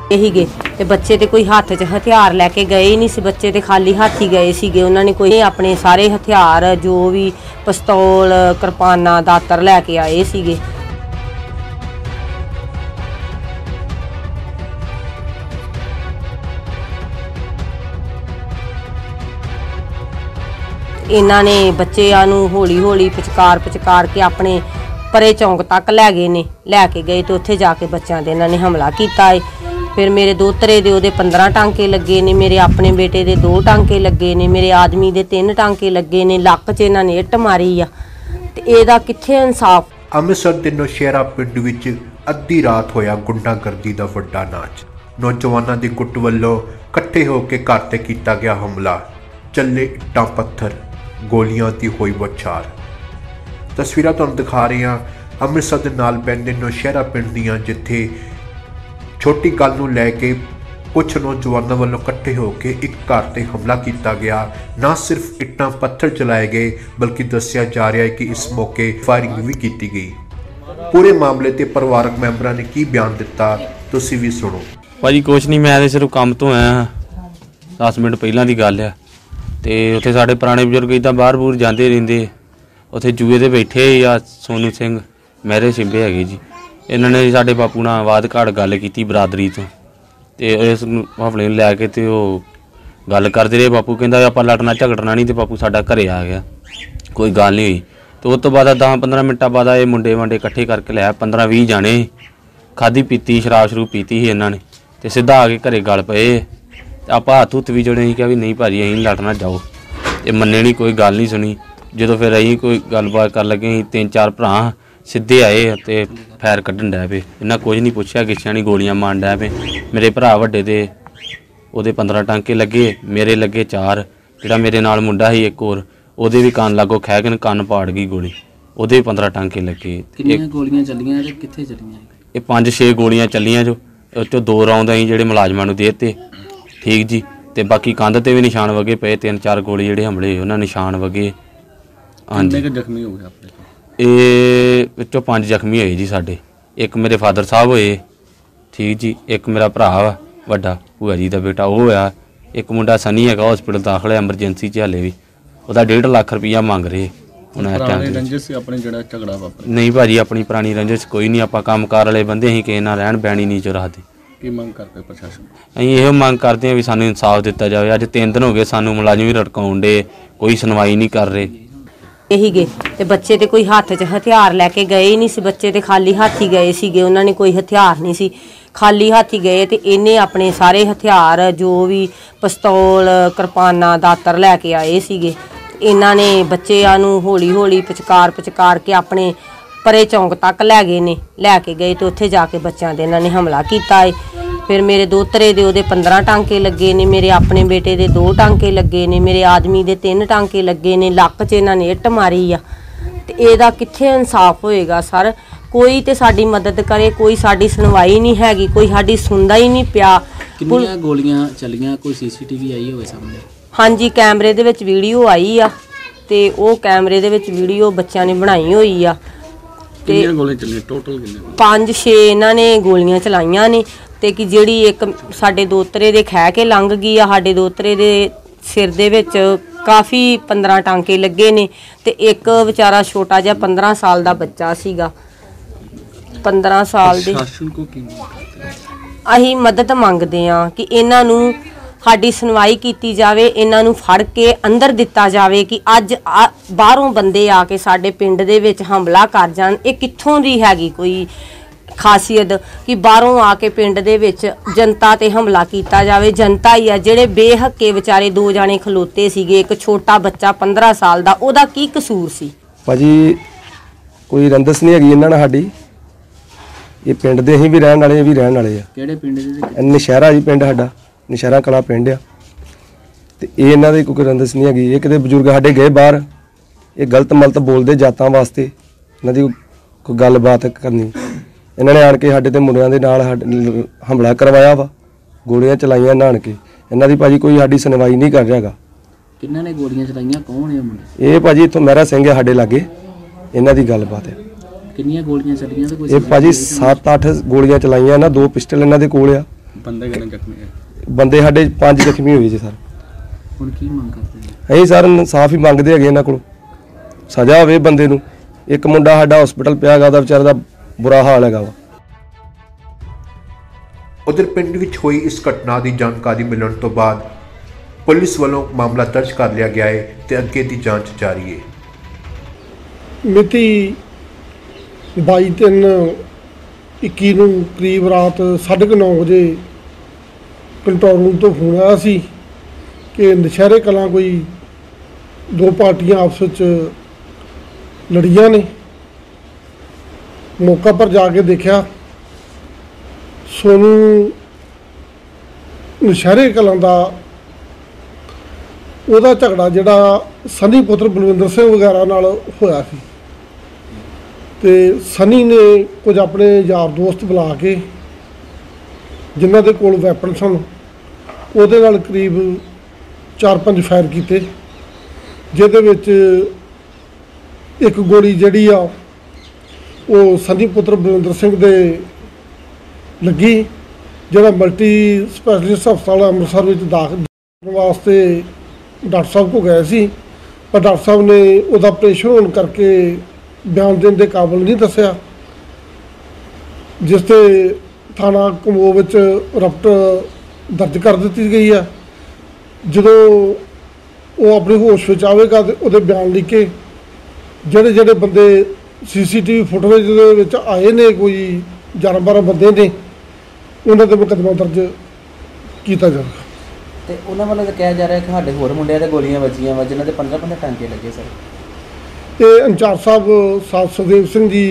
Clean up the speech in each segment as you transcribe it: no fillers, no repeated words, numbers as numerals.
यही गए ते बच्चे ते कोई हाथ च हथियार लैके गए ही नहीं सी, बच्चे ते खाली हाथ ही गए सीगे। उन्होंने कोई अपने सारे हथियार जो भी पिस्तौल किरपाना दातर लैके आए सीगे। इन्हां ने बच्चों नूं हौली हौली पचकार के अपने परे चौंक तक लै गए ने, लैके गए तो उत्थे जाके बच्चों दे इन्हां ने हमला कीता है। फिर मेरे दोतरे दे ओहदे 15 टांके लगे ने, मेरे अपने बेटे दे 2 टांके लगे ने, मेरे आदमी दे 3 टांके लगे ने, लक च इन्हां ने इट मारी आ। ते इहदा कित्थे इंसाफ। अमृतसर दे नौशहरा पिंड विच अद्धी रात होया गुंडागर्दी दा वड्डा नाच। नौजवानां दी गुੱਟ ਵੱਲੋਂ इकट्ठे होकर घर ते कीता गया हमला। चले इट्टां पत्थर, गोलियां दी होई बौछार। तस्वीरां तुहानूं दिखा रहे हैं अमृतसर दे नाल पैंदे नौशहरा पिंड दियां, जिथे छोटी गल नूं लैके कुछ नौजवानों वालों इकट्ठे होकर एक घर ते हमला किया गया। ना सिर्फ इट्टां पत्थर चलाए गए बल्कि दस्सिया जा रहा है कि इस मौके फायरिंग भी की गई। पूरे मामले ते परिवारक मैंबरां ने की बयान दिता, तुसीं भी सुनो। भाजी कुछ नहीं, मैं सिर्फ काम तो आया 10 मिनट पहला की गल है। तो उत्थे साढ़े पुराने बजुर्ग इदा बाहर बूर जाते रहते, उत्थे जूए ते बैठे या सोनू सिंह महरे शिंबे है जी। इन्होंने साढ़े बापू नाल वाद घाट गल की बरादरी तो इस हफले लैके तो गल करते रहे। बापू कहता आप लड़ना झगड़ना नहीं, तो बापू साडा घरे आ गया, कोई गल नहीं हुई। तो उस तो बाद 10-15 मिनटा बाद ये मुंडे मांडे इकट्ठे करके लिया 15-20 जाने, खाधी पीती शराब शरूब पीती ही इन्होंने, तो सीधा आके घरे गल पे। आप हाथ हुथ भी जोड़े, क्या भी नहीं भाजी अं लड़ना जाओ, ये मन्ने नहीं, कोई गल नहीं सुनी। जो फिर अं कोई गलबात कर लगे, 3-4 भरा सीधे आए तो फैर कड्ढन डै पे। इन्हें कुछ नहीं पुछया गिछया नहीं, गोलियां मारन डै पे। मेरे भरा वड्डे दे ओहदे 15 टांके लगे, मेरे लगे 4। जिहड़ा मेरे नाल मुंडा ही एक होर, ओहदे भी कान लागो खै के कान पाड़ गई गोली, ओहदे भी 15 टांके लगे। कितनियां गोलियां चलियां ते कित्थे चलियां? ये 5-6 गोलियां चलियां, जो 2 राउंड अं जिहड़े मुलाजमां नूं देते, ठीक जी। तो बाकी कंध ते भी निशान वगे पे, 3-4 गोली जिहड़े हमले उन्हां निशान वगे। हाँ जी, जख्मी हो गया अपने ये विचों 5 जख्मी होए जी साडे। एक मेरे फादर साहब होए, ठीक जी। एक मेरा भरा वा वड्डा भूआ जी का बेटा वो होया। एक मुंडा सनी है हॉस्पिटल दाखल है एमरजेंसी च, हाले भी वह 1.5 लाख रुपया मंग रहे। नहीं भाजी अपनी पुरानी रंजिश कोई नहीं, आप कामकार वाले बंदे अं किसी नाल रहन बैन ही नहीं रखते। अं यो मंग करते हैं भी सानू इंसाफ दिता जाए। अज 3 दिन हो गए सानू मुलाजिम भी रड़काउण डे, कोई सुनवाई नहीं कर रहे। यही गए ते बच्चे ते कोई हाथ च हथियार लैके गए ही नहीं सी, बच्चे ते खाली हाथ ही गए सीगे। उन्होंने कोई हथियार नहीं सी, खाली हाथ ही गए। ते इन्हें अपने सारे हथियार जो भी पिस्तौल किरपाना दातर लैके आए सीगे। इन्हां ने बच्चों नूं हौली हौली पचकार के अपने परे चौंक तक लै गए ने, लैके गए तो उत्थे जाके बच्चों दे इन्हां ने हमला कीता है। फिर मेरे दोतरे दे ओहदे 15 टांके लगे ने, मेरे अपने बेटे दे 2 टांके लगे ने, मेरे आदमी दे 3 टांके लगे ने, लक च इन्हां ने इट मारी आ। ते इहदा कित्थे इंसाफ होएगा सर? कोई ते साडी मदद करे, कोई साडी सुनवाई नहीं हैगी, कोई साडी सुनदा ही नहीं पिया। कितनियां गोलियां चलियां, कोई CCTV आई होवे सामने? हाँ जी, कैमरे दे विच वीडियो आई आ, ते ओह कैमरे दे विच वीडियो बच्चों ने बनाई होई आ। कितनियां गोलियां चलियां टोटल? 5-6 इन्हां ने गोलियां चलाइयां ने। ते कि जिहड़ी एक साडे दोतरे दे खै के लंघ गई आ, साडे दोतरे दे सिर दे विच काफ़ी 15 टांके लगे ने। ते एक बेचारा छोटा जिहा 15 साल दा बच्चा सीगा, 15 साल दे। अहीं मदद मंगदे आ कि इन्हां नूं साडी सुनवाई कीती जावे, इन्हां नूं फड़ के अंदर दिता जावे कि अज बाहरों बंदे आके साडे पिंड दे विच हमला कर जाण। ये कित्थों दी हैगी कोई खासियत कि बाहरों आके पिंड दे विच जनता ते हमला कीता जावे? जनता ही आ, जिहड़े बेहक्के विचारे 2 जाने खलोते सीगे, एक छोटा बच्चा 15 साल दा, ओहदा की कसूर सी? भाजी कोई रंदस नहीं हैगी इन्हां नाल साडी। ये पिंड दे ही भी रहण वाले भी रहण वाले आ। किहड़े पिंड दे? नौशहरा जी पिंड साडा, नौशहरा कला पिंड आ। ते ये इन्हां दी कोई रंदस नहीं हैगी। ये किते बजुर्ग साडे गए बाहर, ये गलत मलत बोलदे जातां वास्ते, इन्हां दी कोई गलबात करनी। इन्होंने आन के साडे ते मुंडियां दे नाल हमला करवाया वा, गोलियां चलाइयां नान के। इन्हां दी भाजी कोई साडी सुनवाई नहीं कर रहा। किन्हां ने गोलियां चलाइयां, कौन है मुंडे? ये भाजी इत्थों महरा सिंह है साडे लागे, इन्हां दी गलबात है। कितनियां गोलियां चलियां? ते कोई ये भाजी 7-8 गोलियां चलाइयां ना, 2 पिस्टल इन्हां दे कोल आ। ਬੰਦੇ ਕਿੰਨੇ ਜ਼ਖਮੀ ਹੈ? ਬੰਦੇ ਸਾਡੇ 5 ਜ਼ਖਮੀ ਹੋਏ ਜੀ ਸਰ। ਹੁਣ ਕੀ ਮੰਗ ਕਰਦੇ ਜੀ? ਅਸੀਂ ਸਰ ਇਨਸਾਫ ਹੀ ਮੰਗਦੇ ਹੈਗੇ ਇਹਨਾਂ ਕੋਲ, ਸਜ਼ਾ ਹੋਵੇ ਬੰਦੇ ਨੂੰ। ਇੱਕ ਮੁੰਡਾ ਸਾਡਾ ਹਸਪੀਟਲ ਪਿਆ ਹੈਗਾ, ਉਹਦਾ ਵਿਚਾਰੇ ਦਾ ਬੁਰਾ ਹਾਲ ਹੈਗਾ ਵਾ। ਉਧਰ ਪਿੰਡ ਵਿੱਚ ਹੋਈ ਇਸ ਘਟਨਾ ਦੀ ਜਾਣਕਾਰੀ ਮਿਲਣ ਤੋਂ ਬਾਅਦ ਪੁਲਿਸ ਵੱਲੋਂ ਮਾਮਲਾ ਦਰਜ ਕਰ ਲਿਆ ਗਿਆ ਹੈ ਤੇ ਅੱਗੇ ਦੀ ਜਾਂਚ ਜਾਰੀ ਹੈ। ਮਿਤੀ 22/3/21 ਨੂੰ ਕਰੀਬ ਰਾਤ 9:30 ਵਜੇ ਕੰਟਰੋਲ ਰੂਮ ਤੋਂ ਫੋਨ ਆਇਆ ਸੀ ਕਿ ਨਸ਼ਹਿਰੇ ਕਲਾਂ ਕੋਈ 2 ਪਾਰਟੀਆਂ ਆਪਸ ਵਿੱਚ ਲੜੀਆਂ ਨੇ। ਮੌਕਾ ਪਰ ਜਾ ਕੇ ਦੇਖਿਆ, ਸੋਨੂੰ ਨਸ਼ਹਿਰੇ ਕਲਾਂ ਦਾ ਉਹਦਾ ਝਗੜਾ ਜਿਹੜਾ ਸਨੀ ਪੁੱਤਰ ਬਲਵਿੰਦਰ ਸਿੰਘ ਵਗੈਰਾ ਨਾਲ ਹੋਇਆ ਸੀ ਤੇ ਸਨੀ ਨੇ ਕੁਝ ਆਪਣੇ ਯਾਰ ਦੋਸਤ ਬੁਲਾ ਕੇ ਜਿਨ੍ਹਾਂ ਦੇ ਕੋਲ ਵੈਪਨ ਸਨ ਉਹਦੇ ਨਾਲ ਕਰੀਬ 4-5 ਫਾਇਰ ਕੀਤੇ, ਜਿਹਦੇ ਵਿੱਚ ਇੱਕ ਗੋਲੀ ਜਿਹੜੀ ਆ ਉਹ ਸਨੀ ਪੁੱਤਰ ਬਲਵਿੰਦਰ ਸਿੰਘ ਦੇ ਲੱਗੀ, ਜਿਹੜਾ ਮਲਟੀ ਸਪੈਸ਼ਲਿਸਟ ਹਸਪਤਾਲ ਅੰਮ੍ਰਿਤਸਰ ਵਿੱਚ ਦਾਖਲ ਵਾਸਤੇ ਡਾਕਟਰ ਸਾਹਿਬ ਕੋਲ ਗਏ ਸੀ, ਪਰ ਡਾਕਟਰ ਸਾਹਿਬ ਨੇ ਉਹਦਾ ਆਪਰੇਸ਼ਨ ਹੋਣ ਕਰਕੇ ਬਿਆਨ ਦੇਣ ਦੇ ਕਾਬਿਲ ਨਹੀਂ ਦੱਸਿਆ, ਜਿਸ 'ਤੇ ਥਾਣਾ ਕਮੋ ਵਿੱਚ ਰਿਪੋਰਟ ਦਰਜ ਕਰ ਦਿੱਤੀ ਗਈ ਹੈ। ਜਦੋਂ ਉਹ ਆਪਣੇ ਹੋਸ਼ ਵਿੱਚ ਆਵੇਗਾ ਤੇ ਉਹਦੇ ਬਿਆਨ ਲਿਖ ਕੇ ਜਿਹੜੇ ਬੰਦੇ CCTV ਫੁਟੇਜ ਦੇ ਵਿੱਚ ਆਏ ਨੇ, ਕੋਈ 11-12 ਬੰਦੇ ਨੇ, ਉਹਨਾਂ 'ਤੇ ਮੁਕੱਦਮਾ ਦਰਜ ਕੀਤਾ ਜਾਵੇਗਾ। ਤੇ ਉਹਨਾਂ ਵੱਲੋਂ ਤਾਂ ਕਿਹਾ ਜਾ ਰਿਹਾ ਕਿ ਸਾਡੇ ਹੋਰ ਮੁੰਡਿਆਂ ਦੇ ਗੋਲੀਆਂ ਵੱਜੀਆਂ ਵਾ, ਜਿਨ੍ਹਾਂ ਦੇ 15 ਟਾਂਕੇ ਲੱਗੇ ਸਰ। ਤੇ ਇੰਚਾਰਜ ਸਾਹਿਬ ਸਾਧ ਸੁਖਦੇਵ ਸਿੰਘ ਜੀ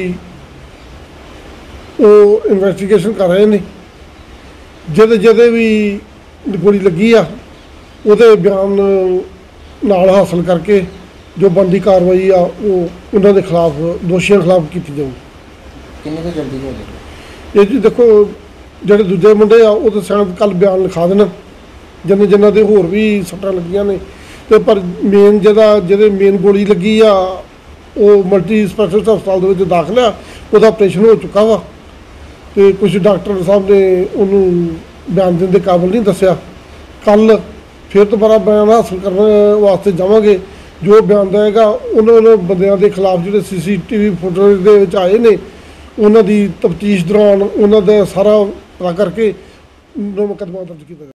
ਉਹ ਇਨਵੈਸਟੀਗੇਸ਼ਨ ਕਰ ਰਹੇ ਨੇ, ਜਿਹਦੇ ਵੀ ਗੋਲੀ ਲੱਗੀ ਆ ਉਹਦੇ ਬਿਆਨ ਨਾਲ ਹਾਸਲ ਕਰਕੇ ਜੋ ਬਣਦੀ ਕਾਰਵਾਈ ਆ ਉਹ ਉਹਨਾਂ ਦੇ ਖਿਲਾਫ, ਦੋਸ਼ੀਆਂ ਖਿਲਾਫ ਕੀਤੀ ਜਾਊ। ਕਿੰਨੇ ਕੁ ਜਲਦੀ ਹੋ ਜਾਏਗੀ ਇਹ ਜੀ ਦੇਖੋ, ਜਿਹੜੇ ਦੂਜੇ ਮੁੰਡੇ ਆ ਉਹ ਤਾਂ ਸ਼ਾਇਦ ਕੱਲ੍ਹ ਬਿਆਨ ਲਿਖਾ ਦੇਣ, ਜਿਨ੍ਹਾਂ ਦੇ ਹੋਰ ਵੀ ਸੱਟਾਂ ਲੱਗੀਆਂ ਨੇ, ਤੇ ਪਰ ਜਿਹਦੇ ਮੇਨ ਗੋਲੀ ਲੱਗੀ ਆ ਉਹ ਮਲਟੀ ਸਪੈਸ਼ਲਿਸਟ ਹਸਪਤਾਲ ਦੇ ਵਿੱਚ ਦਾਖਲ ਆ, ਉਹਦਾ ਆਪਰੇਸ਼ਨ ਹੋ ਚੁੱਕਾ ਵਾ ਤੇ ਕੁਝ ਡਾਕਟਰ ਸਾਹਿਬ ਨੇ ਉਹਨੂੰ ਬਿਆਨ ਦੇਣ ਦੇ ਕਾਬਿਲ ਨਹੀਂ ਦੱਸਿਆ। ਕੱਲ੍ਹ ਫਿਰ ਦੁਬਾਰਾ ਬਿਆਨ ਹਾਸਲ ਕਰਨ ਵਾਸਤੇ ਜਾਵਾਂਗੇ, ਜੋ ਬਿਆਨ ਦੇਗਾ ਉਹਨਾਂ ਬੰਦਿਆਂ ਦੇ ਖਿਲਾਫ ਜਿਹੜੇ CCTV ਫੁਟੇਜ ਦੇ ਵਿੱਚ ਆਏ ਨੇ ਉਹਨਾਂ ਦੀ ਤਫਤੀਸ਼ ਦੌਰਾਨ ਉਹਨਾਂ ਦਾ ਸਾਰਾ ਪਤਾ ਕਰਕੇ ਮੁਕੱਦਮਾ ਦਰਜ ਕੀਤਾ ਜਾਵੇ।